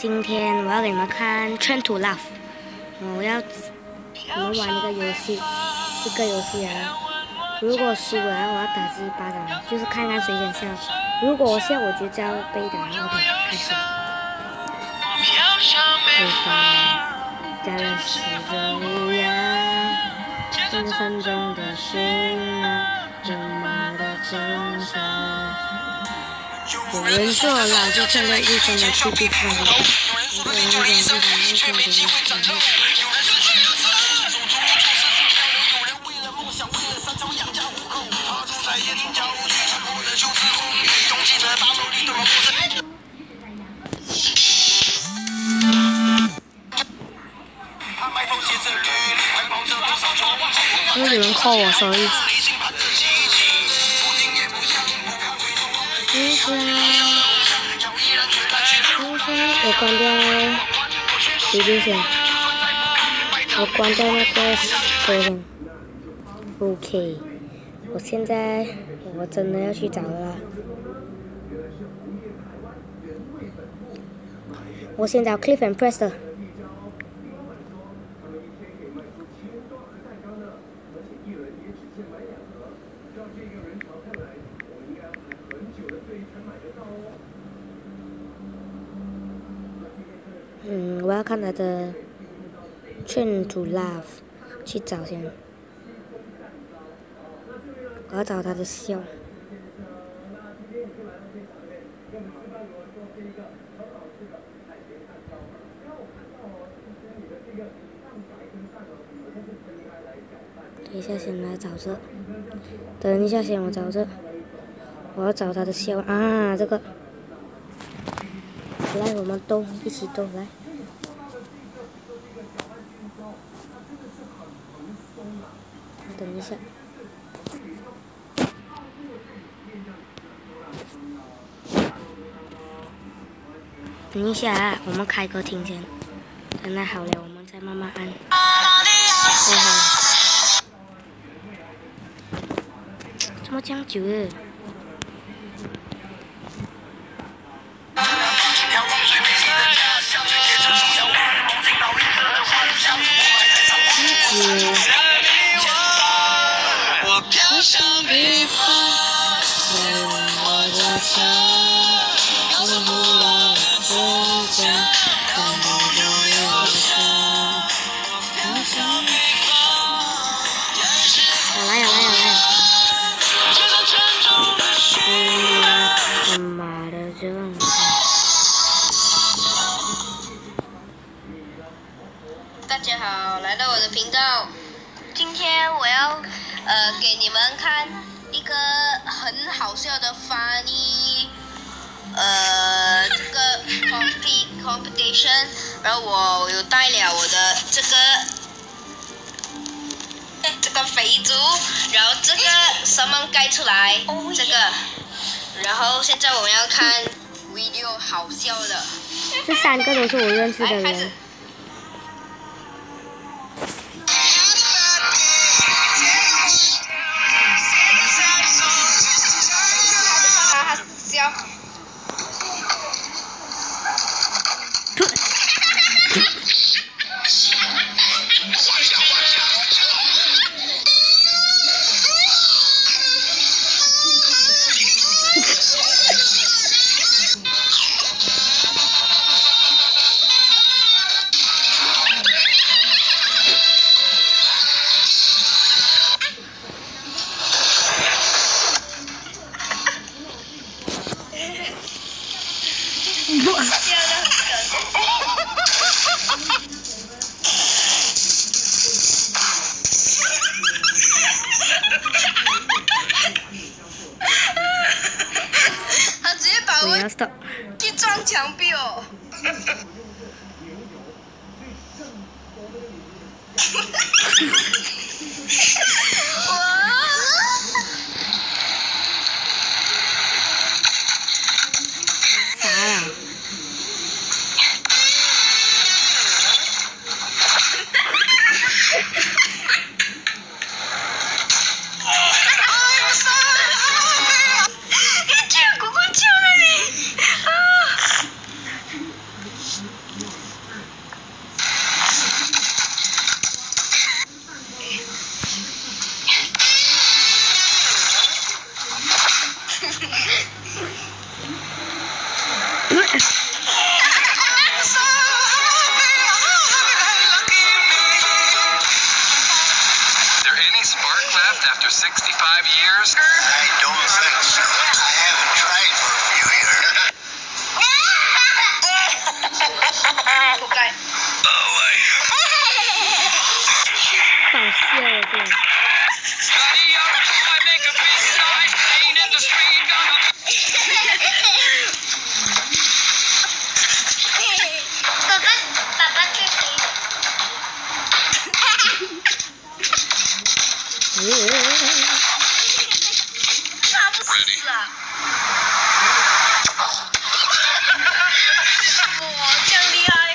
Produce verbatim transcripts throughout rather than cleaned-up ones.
今天我要给你们看《Train to Love》，我要我们玩一个游戏，一个游戏啊。如果输了，我要打自己巴掌，就是看看谁先笑。如果我笑，我就叫被打。OK， 开始。对方家人是这样，人生中的辛辣，人马的挣扎。有人说老子成了一生的屁屁疯子，有人说一生却没机会长肉，有人失去了自己，走投无路四处漂流，有人为了梦想，为了三餐养家糊口，爬出在野岭角落去穿过了九次风雨，拥挤的大楼里对我陌生。因为有人 call 我，所以。我关掉笔记先，我关掉那个歌先。OK， 我现在我真的要去找了啦。我先找 ClIf AnD PrEs 的。嗯，我要看他的《Train to Love》，去找先。我要找他的笑。等一下，先来找这。等一下，先我找这。我要找他的笑啊，这个。来，我们动，一起动，来。等一下。等一下啊，我们开歌听先。等它好了，我们再慢慢按。哦吼！怎么这样久了？我飘向北方，要用我的笑，守护了真假，看不见忧伤。飘向北方，好来呀来呀来！他妈的正常。 大家好，来到我的频道。今天我要呃给你们看一个很好笑的 funny 呃这个 compete competition， 然后我有带了我的这个这个肥猪，然后这个什么盖出来这个，然后现在我们要看 video 好笑的。 这三个都是我认识的人。 他直接把我去撞墙壁哦！ 啥呀？ sixty-five years? I don't think so. I haven't tried for a few years. 不该。 搞笑了这个。 爸爸，爸爸这里。打不死啊！哇，这样厉害！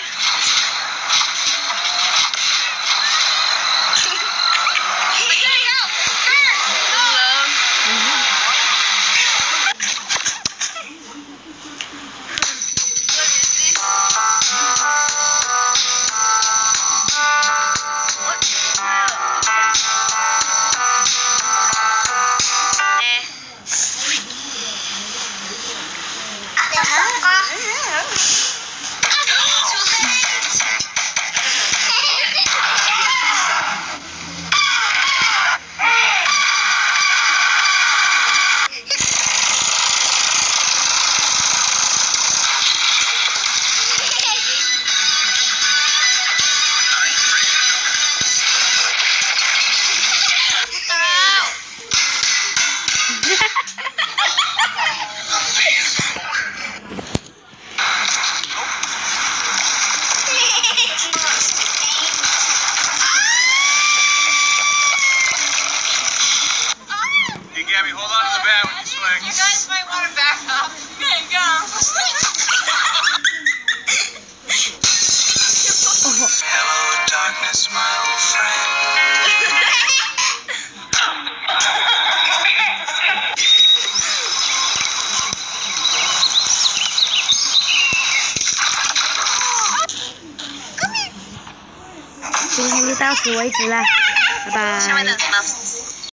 今天就到此为止了，拜拜。